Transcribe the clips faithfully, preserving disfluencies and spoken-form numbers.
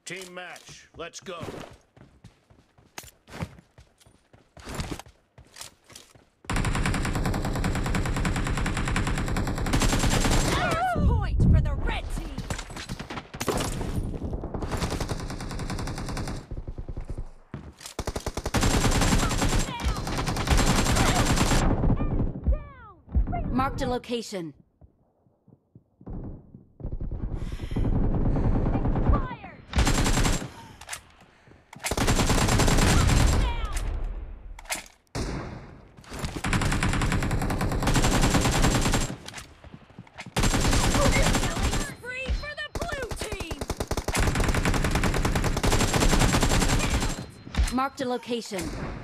Team match. Let's go. First point for the red team. Marked a location. Marked a location.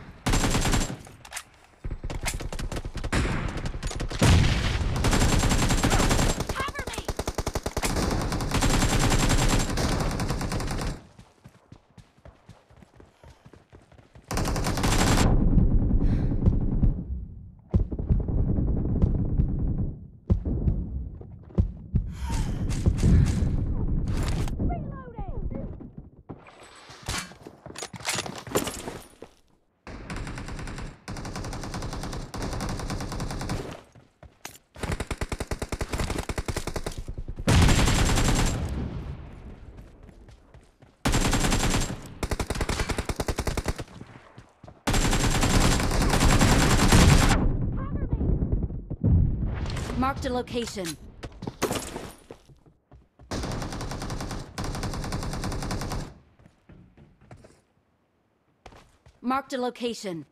Cover me. Marked a location. Marked a location.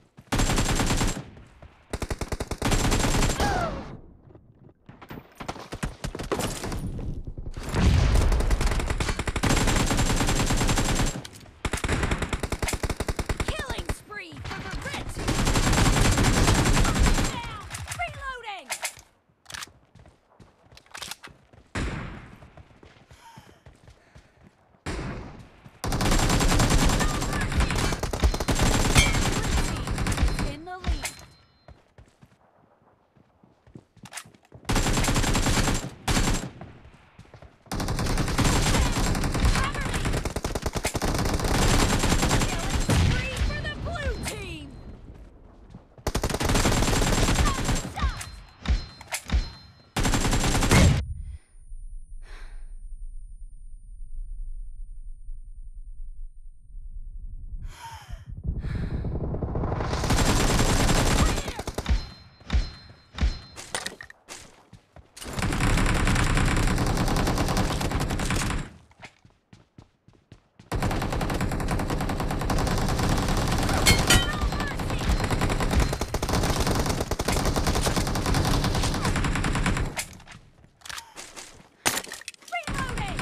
Killing spree for the red team. Down. Reloading. In the lead. Killing spree for the blue team. Shot. Reloading.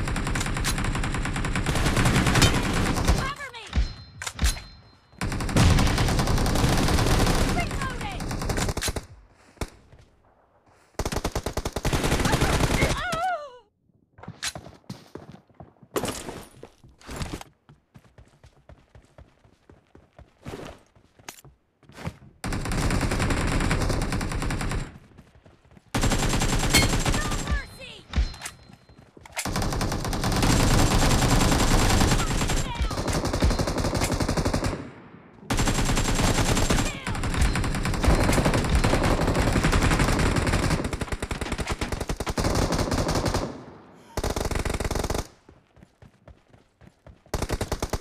Cover me. Reloading. Oh! No mercy.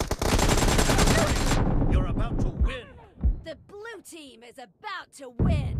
You're about to win. The blue team is about to win.